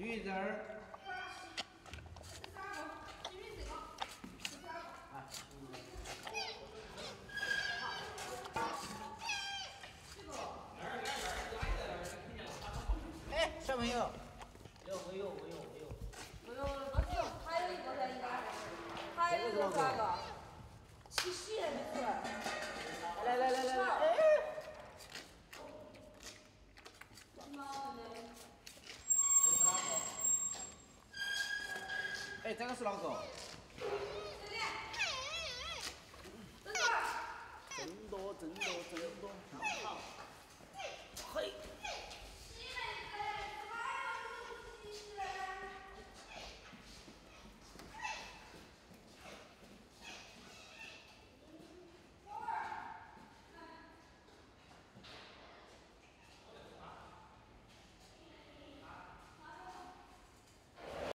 鱼这儿。哎，小朋友。我有。 我知道，还有一个在应该，还有一个哪个？七夕还没出来。 来，哎。哎，这个是哪个？真多，好。嘿。